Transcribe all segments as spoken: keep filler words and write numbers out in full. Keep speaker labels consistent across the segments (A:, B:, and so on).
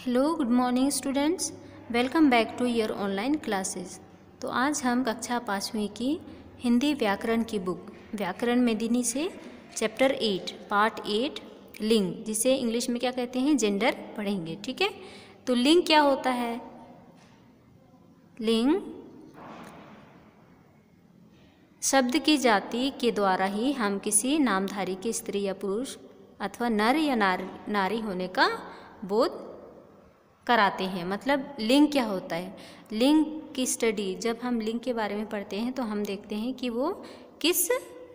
A: Hello good morning students, welcome back to your online classes. तो आज हम कक्षा पाँचवीं की हिंदी व्याकरण की बुक व्याकरण मेदिनी से चैप्टर एट पार्ट एट लिंग, जिसे इंग्लिश में क्या कहते हैं, जेंडर, पढ़ेंगे। ठीक है, तो लिंग क्या होता है? लिंग शब्द की जाति के द्वारा ही हम किसी नामधारी के स्त्री या पुरुष अथवा नर या नार, नारी होने का बोध कराते हैं। मतलब लिंग क्या होता है? लिंग की स्टडी, जब हम लिंग के बारे में पढ़ते हैं तो हम देखते हैं कि वो किस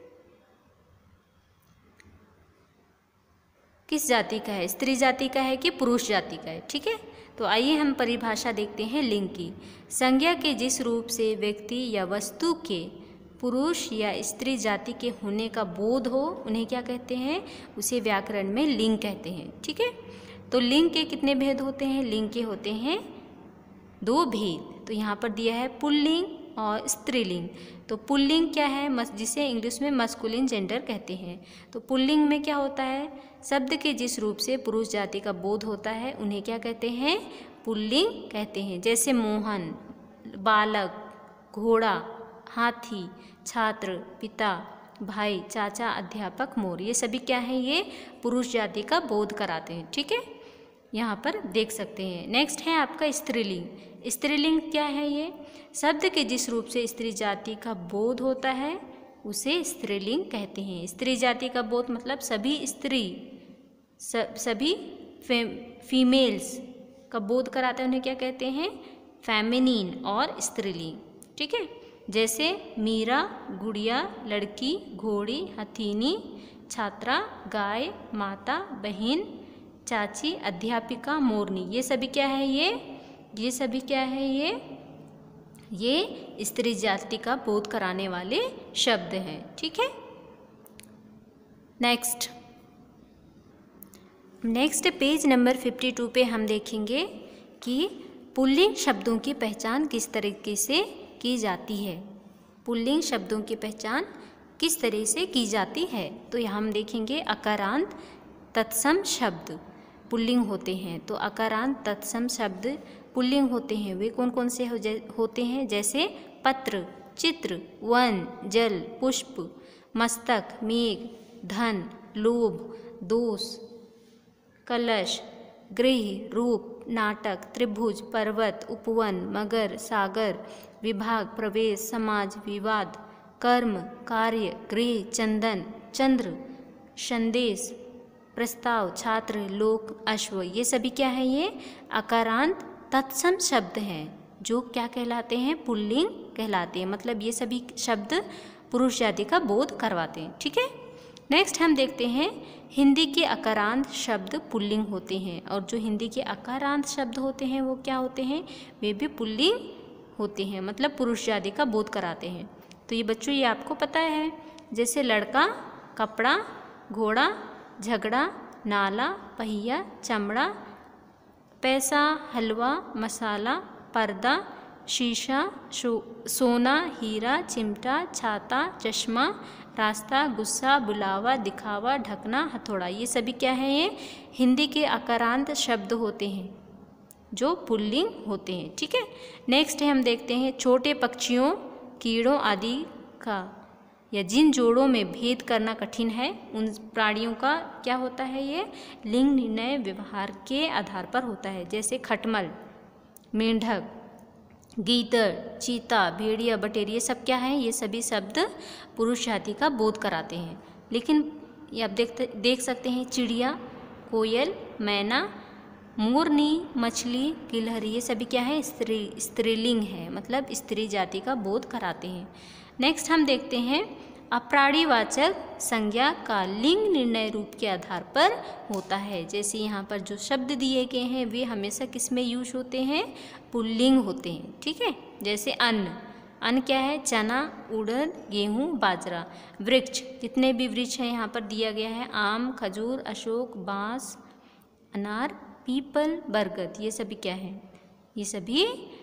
A: किस जाति का है, स्त्री जाति का है कि पुरुष जाति का है। ठीक है, तो आइए हम परिभाषा देखते हैं लिंग की। संज्ञा के जिस रूप से व्यक्ति या वस्तु के पुरुष या स्त्री जाति के होने का बोध हो, उन्हें क्या कहते हैं? उसे व्याकरण में लिंग कहते हैं। ठीक है, तो लिंग के कितने भेद होते हैं? लिंग के होते हैं दो भेद। तो यहाँ पर दिया है पुल्लिंग और स्त्रीलिंग। तो पुल्लिंग क्या है? जिसे इंग्लिश में मस्कुलिन जेंडर कहते हैं। तो पुल्लिंग में क्या होता है? शब्द के जिस रूप से पुरुष जाति का बोध होता है उन्हें क्या कहते हैं? पुल्लिंग कहते हैं। जैसे मोहन, बालक, घोड़ा, हाथी, छात्र, पिता, भाई, चाचा, अध्यापक, मोर, ये सभी क्या है? ये पुरुष जाति का बोध कराते हैं। ठीक है, यहाँ पर देख सकते हैं। नेक्स्ट है आपका स्त्रीलिंग। स्त्रीलिंग क्या है? ये शब्द के जिस रूप से स्त्री जाति का बोध होता है उसे स्त्रीलिंग कहते हैं। स्त्री जाति का बोध मतलब सभी स्त्री, सभी फे, फीमेल्स का बोध कराते हैं, उन्हें क्या कहते हैं? फेमिनिन और स्त्रीलिंग। ठीक है, जैसे मीरा, गुड़िया, लड़की, घोड़ी, हथीनी, छात्रा, गाय, माता, बहन, चाची, अध्यापिका, मोरनी, ये सभी क्या है? ये ये सभी क्या है? ये ये स्त्री जाति का बोध कराने वाले शब्द हैं। ठीक है, next next page number fifty two पे हम देखेंगे कि पुल्लिंग शब्दों की पहचान किस तरीके से की जाती है। पुल्लिंग शब्दों की पहचान किस तरह से की जाती है? तो यहाँ हम देखेंगे अकारांत तत्सम शब्द पुल्लिंग होते हैं। तो अकारांत तत्सम शब्द पुल्लिंग होते हैं। वे कौन कौन से हो होते हैं? जैसे पत्र, चित्र, वन, जल, पुष्प, मस्तक, मेघ, धन, लोभ, दोष, कलश, गृह, रूप, नाटक, त्रिभुज, पर्वत, उपवन, मगर, सागर, विभाग, प्रवेश, समाज, विवाद, कर्म, कार्य, गृह, चंदन, चंद्र, संदेश, प्रस्ताव, छात्र, लोक, अश्व, ये सभी क्या है? ये अकारांत तत्सम शब्द हैं जो क्या कहलाते हैं? पुल्लिंग कहलाते हैं। मतलब ये सभी शब्द पुरुष जाति का बोध करवाते हैं। ठीक है, नेक्स्ट हम देखते हैं हिंदी के अकारांत शब्द पुल्लिंग होते हैं, और जो हिंदी के अकारांत शब्द होते हैं वो क्या होते हैं? वे भी पुल्लिंग होते हैं, मतलब पुरुष जाति का बोध कराते हैं। तो ये बच्चों ये आपको पता है, जैसे लड़का, कपड़ा, घोड़ा, झगड़ा, नाला, पहिया, चमड़ा, पैसा, हलवा, मसाला, पर्दा, शीशा, सोना, हीरा, चिमटा, छाता, चश्मा, रास्ता, गुस्सा, बुलावा, दिखावा, ढकना, हथौड़ा, ये सभी क्या है? ये हिंदी के अकारांत शब्द होते हैं जो पुल्लिंग होते हैं। ठीक है, नेक्स्ट है हम देखते हैं छोटे पक्षियों, कीड़ों आदि का या जिन जोड़ों में भेद करना कठिन है उन प्राणियों का क्या होता है? ये लिंग निर्णय व्यवहार के आधार पर होता है। जैसे खटमल, मेंढक, गीदड़, चीता, भेड़िया, बटेर, ये सब क्या है? ये सभी शब्द पुरुष जाति का बोध कराते हैं। लेकिन ये आप देख देख सकते हैं चिड़िया, कोयल, मैना, मोरनी, मछली, गिलहरी, ये सभी क्या है? स्त्री स्त्रीलिंग है, मतलब स्त्री जाति का बोध कराते हैं। नेक्स्ट हम देखते हैं अप्राणीवाचक संज्ञा का लिंग निर्णय रूप के आधार पर होता है। जैसे यहाँ पर जो शब्द दिए गए हैं वे हमेशा किस में यूज होते हैं? पुल्लिंग होते हैं। ठीक है, जैसे अन्न, अन्न क्या है? चना, उड़द, गेहूँ, बाजरा। वृक्ष, जितने भी वृक्ष हैं यहाँ पर दिया गया है, आम, खजूर, अशोक, बांस, अनार, पीपल, बरगद, ये सभी क्या है? ये सभी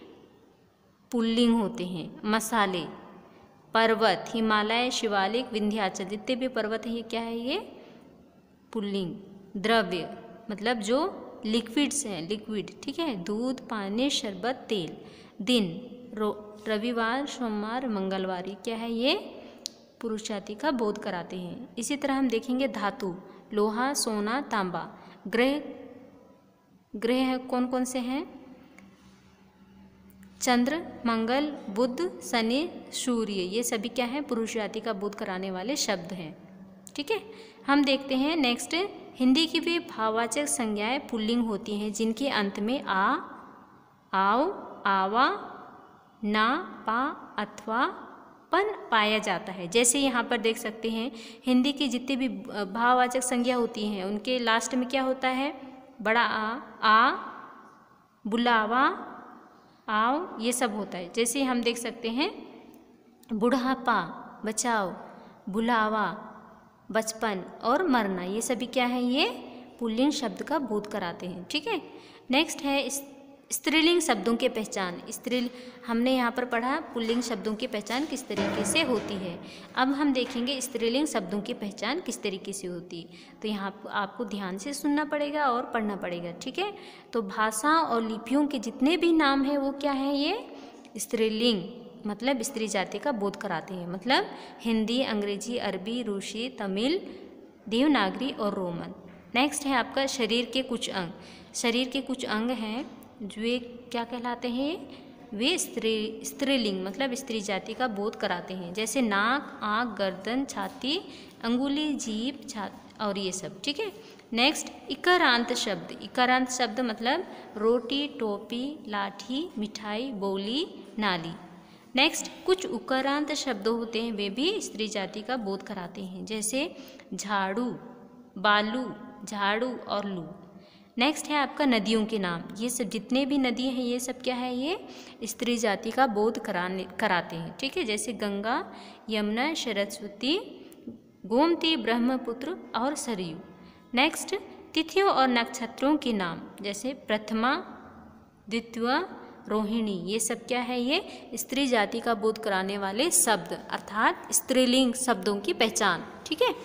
A: पुल्लिंग होते हैं। मसाले, पर्वत, हिमालय, शिवालिक, विंध्याचल, जितने भी पर्वत हैं ये क्या है? ये पुल्लिंग। द्रव्य, मतलब जो लिक्विड्स हैं, लिक्विड, ठीक है। दूध, पानी, शरबत, तेल। दिन, रो रविवार, सोमवार, मंगलवार, क्या है ये पुरुष जाति का बोध कराते हैं। इसी तरह हम देखेंगे धातु, लोहा, सोना, तांबा। ग्रह, ग्रह कौन कौन से हैं? चंद्र, मंगल, बुध, शनि, सूर्य, ये सभी क्या है पुरुष जाति का बोध कराने वाले शब्द हैं, ठीक है। हम देखते हैं नेक्स्ट, हिंदी की भी भाववाचक संज्ञाएं पुल्लिंग होती हैं जिनके अंत में आ, आओ, आवा, ना, पा अथवा पन पाया जाता है। जैसे यहाँ पर देख सकते हैं हिंदी की जितनी भी भाववाचक संज्ञा होती हैं उनके लास्ट में क्या होता है? बड़ा आ, आ, बुलावा, आओ, ये सब होता है। जैसे हम देख सकते हैं बुढ़ापा, बचाओ, बुलावा, बचपन और मरना, ये सभी क्या है? ये पुल्लिंग शब्द का बोध कराते हैं, ठीक है। नेक्स्ट है स्त्रीलिंग शब्दों की पहचान। स्त्री हमने यहाँ पर पढ़ा पुल्लिंग शब्दों की पहचान किस तरीके से होती है। अब हम देखेंगे स्त्रीलिंग शब्दों की पहचान किस तरीके से होती है। तो यहाँ आपको ध्यान से सुनना पड़ेगा और पढ़ना पड़ेगा, ठीक है। तो भाषा और लिपियों के जितने भी नाम हैं वो क्या है? ये स्त्रीलिंग, मतलब स्त्री जाति का बोध कराते हैं। मतलब हिंदी, अंग्रेजी, अरबी, रूसी, तमिल, देवनागरी और रोमन। नेक्स्ट है आपका शरीर के कुछ अंग। शरीर के कुछ अंग हैं जो वे क्या कहलाते हैं? वे स्त्री स्त्रीलिंग मतलब स्त्री जाति का बोध कराते हैं। जैसे नाक, आँख, गर्दन, छाती, अंगुली, जीभ, छाती और ये सब, ठीक है। नेक्स्ट इकारांत शब्द। इकारांत शब्द मतलब रोटी, टोपी, लाठी, मिठाई, बोली, नाली। नेक्स्ट कुछ उकारांत शब्द होते हैं, वे भी स्त्री जाति का बोध कराते हैं। जैसे झाड़ू, बालू, झाड़ू और लू। नेक्स्ट है आपका नदियों के नाम। ये सब जितने भी नदी हैं ये सब क्या है? ये स्त्री जाति का बोध कराने कराते हैं, ठीक है। जैसे गंगा, यमुना, सरस्वती, गोमती, ब्रह्मपुत्र और सरयू। नेक्स्ट तिथियों और नक्षत्रों के नाम। जैसे प्रथमा, द्वितीया, रोहिणी, ये सब क्या है? ये स्त्री जाति का बोध कराने वाले शब्द अर्थात स्त्रीलिंग शब्दों की पहचान, ठीक है।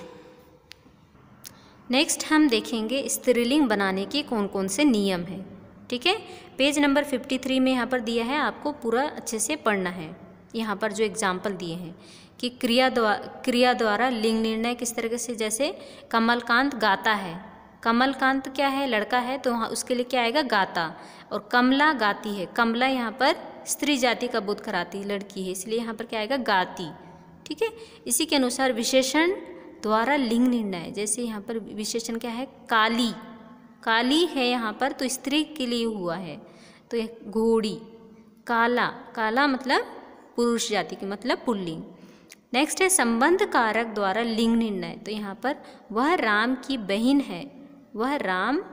A: नेक्स्ट हम देखेंगे स्त्रीलिंग बनाने के कौन कौन से नियम हैं, ठीक है। पेज नंबर तिरेपन में यहाँ पर दिया है, आपको पूरा अच्छे से पढ़ना है। यहाँ पर जो एग्जाम्पल दिए हैं कि क्रिया द्वारा क्रिया द्वारा लिंग निर्णय किस तरीके से। जैसे कमलकांत गाता है, कमलकांत क्या है? लड़का है, तो वहाँ उसके लिए क्या आएगा? गाता। और कमला गाती है, कमला यहाँ पर स्त्री जाति का बोध कराती है, लड़की है, इसलिए यहाँ पर क्या आएगा? गाती, ठीक है। इसी के अनुसार विशेषण द्वारा लिंग निर्णय। जैसे यहाँ पर विशेषण क्या है? काली, काली है यहाँ पर तो स्त्री के लिए हुआ है, तो यह घोड़ी। काला, काला मतलब पुरुष जाति की मतलब पुल्लिंग। नेक्स्ट है संबंध कारक द्वारा लिंग निर्णय। तो यहाँ पर वह राम की बहन है, वह राम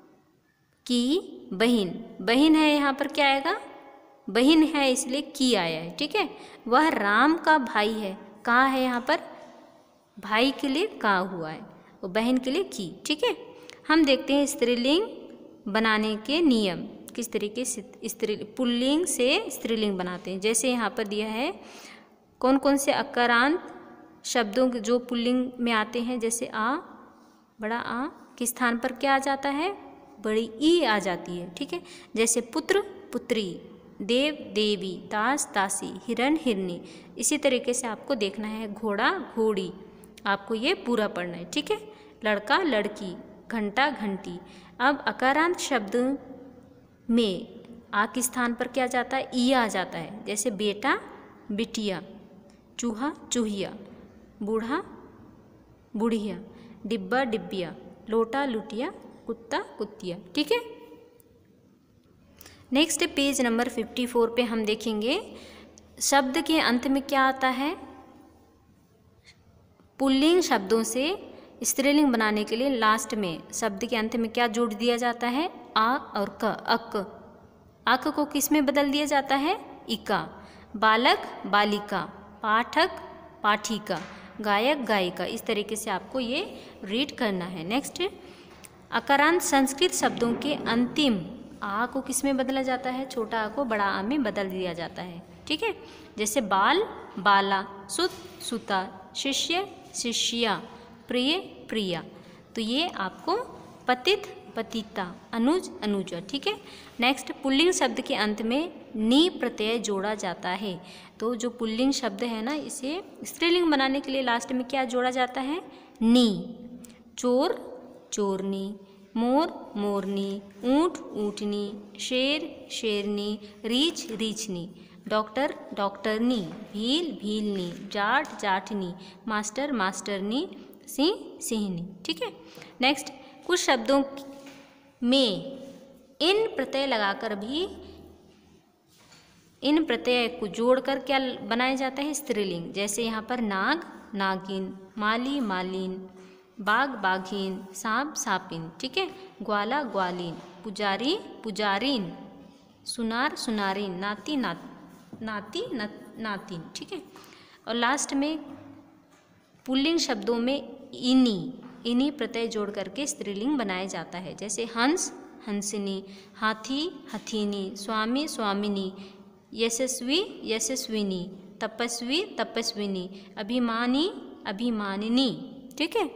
A: की बहन, बहन है यहाँ पर क्या आएगा? बहन है इसलिए की आया है, ठीक है। वह राम का भाई है, कहाँ है यहाँ पर? भाई के लिए का हुआ है और बहन के लिए की, ठीक है। हम देखते हैं स्त्रीलिंग बनाने के नियम किस तरीके से स्त्री पुल्लिंग से स्त्रीलिंग बनाते हैं। जैसे यहाँ पर दिया है कौन कौन से अकारांत शब्दों जो पुल्लिंग में आते हैं। जैसे आ, बड़ा आ के स्थान पर क्या आ जाता है? बड़ी ई आ जाती है, ठीक है। जैसे पुत्र, पुत्री, देव, देवी, दास, दासी, हिरण, हिरनी। इसी तरीके से आपको देखना है घोड़ा, घोड़ी, आपको ये पूरा पढ़ना है, ठीक है। लड़का, लड़की, घंटा, घंटी। अब अकारांत शब्द में आ के स्थान पर क्या जाता है? ई आ जाता है। जैसे बेटा, बिटिया, चूहा, चूहिया, बूढ़ा, बुढ़िया, डिब्बा, डिब्बिया, लोटा, लुटिया, कुत्ता, कुत्तिया, ठीक है। नेक्स्ट पेज नंबर चौवन पे हम देखेंगे शब्द के अंत में क्या आता है। पुल्लिंग शब्दों से स्त्रीलिंग बनाने के लिए लास्ट में शब्द के अंत में क्या जोड़ दिया जाता है? आ और क, अक। अक को किस में बदल दिया जाता है? इका। बालक, बालिका, पाठक, पाठिका, गायक, गायिका। इस तरीके से आपको ये रीड करना है। नेक्स्ट अकारांत संस्कृत शब्दों के अंतिम आ को किस में बदला जाता है? छोटा आ को बड़ा आ में बदल दिया जाता है, ठीक है। जैसे बाल, बाला, सुत, सुता, शिष्य, शिष्या, प्रिय, प्रिया। तो ये आपको पतित, पतिता, अनुज, अनुजा। ठीक है। नेक्स्ट, पुल्लिंग शब्द के अंत में नी प्रत्यय जोड़ा जाता है। तो जो पुल्लिंग शब्द है ना, इसे स्त्रीलिंग बनाने के लिए लास्ट में क्या जोड़ा जाता है? नी। चोर, चोरनी, मोर, मोरनी, ऊँट, ऊँटनी, शेर, शेरनी, रीछ, रीछनी, डॉक्टर, डॉक्टरनी, भील, भीलनी, जाट, जाटनी, मास्टर, मास्टरनी, सिंह, सिंहनी। ठीक है। नेक्स्ट, कुछ शब्दों में इन प्रत्यय लगाकर भी इन प्रत्यय को जोड़कर क्या बनाया जाता है? स्त्रीलिंग। जैसे यहाँ पर नाग, नागिन, माली, मालिन, बाघ, बाघीन, सांप, सांपिन। ठीक है। ग्वाला, ग्वालिन, पुजारी, पुजारीन, सुनार, सुनारिन, नाती, नात नाती, नातिन। ठीक है। और लास्ट में पुल्लिंग शब्दों में इनी इनी प्रत्यय जोड़ करके स्त्रीलिंग बनाया जाता है। जैसे हंस, हंसिनी, हाथी, हथीनी, स्वामी, स्वामिनी, यशस्वी, यशस्विनी, तपस्वी, तपस्विनी, अभिमानी, अभिमानिनी। ठीक है।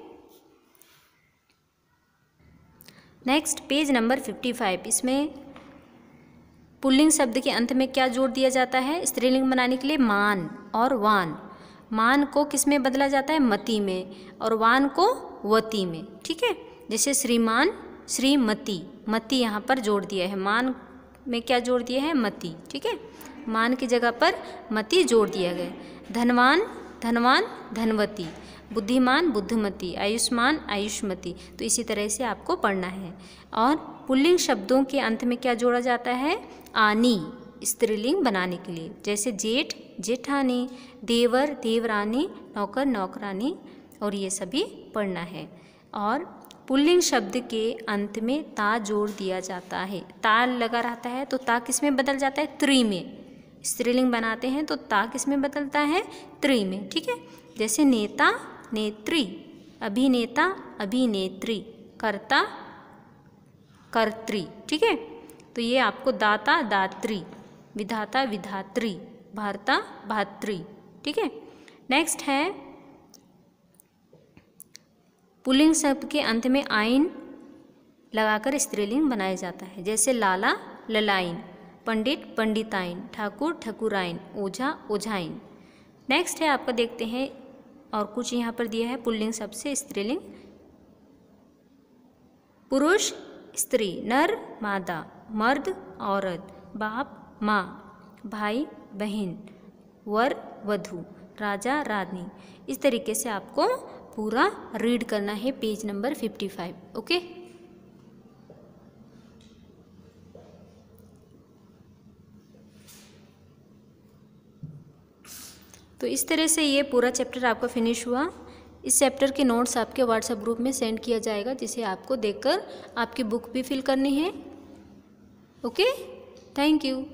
A: Next, page number fifty five. इसमें पुल्लिंग शब्द के अंत में क्या जोड़ दिया जाता है स्त्रीलिंग बनाने के लिए? मान और वान। मान को किस में बदला जाता है? मति में, और वान को वती में। ठीक है। जैसे श्रीमान, श्रीमती, मति यहाँ पर जोड़ दिया है, मान में क्या जोड़ दिया है? मति। ठीक है। मान की जगह पर मति जोड़ दिया गया। धनवान, धनवान, धनवती, बुद्धिमान, बुद्धिमती, आयुष्मान, आयुष्मती। तो इसी तरह से आपको पढ़ना है। और पुल्लिंग शब्दों के अंत में क्या जोड़ा जाता है? आनी, स्त्रीलिंग बनाने के लिए। जैसे जेठ, जेठानी, देवर, देवरानी, नौकर, नौकरानी, और ये सभी पढ़ना है। और पुल्लिंग शब्द के अंत में ता जोड़ दिया जाता है। ता लगा रहता है तो ता किस में बदल जाता है? त्रि में। स्त्रीलिंग बनाते हैं तो ता किस में बदलता है? त्रि में। ठीक है। जैसे नेता, नेत्री, अभिनेता, अभिनेत्री, कर्ता, कर्त्री। ठीक है। तो ये आपको दाता, दात्री, विधाता, विधात्री, भर्ता, भात्री। ठीक है। नेक्स्ट है, पुल्लिंग शब्द के अंत में आइन लगाकर स्त्रीलिंग बनाया जाता है। जैसे लाला, ललाइन, पंडित, पंडिताइन, ठाकुर, ठकुराइन, ओझा, ओझाइन। नेक्स्ट है आपका, देखते हैं और कुछ यहाँ पर दिया है पुल्लिंग शब्द से स्त्रीलिंग। पुरुष, स्त्री, नर, मादा, मर्द, औरत, बाप, माँ, भाई, बहन, वर, वधू, राजा, रानी। इस तरीके से आपको पूरा रीड करना है page number fifty five. Okay. तो इस तरह से ये पूरा चैप्टर आपका फिनिश हुआ। इस चैप्टर के नोट्स आपके व्हाट्सएप ग्रुप में सेंड किया जाएगा, जिसे आपको देखकर आपकी बुक भी फिल करनी है। Okay, thank you.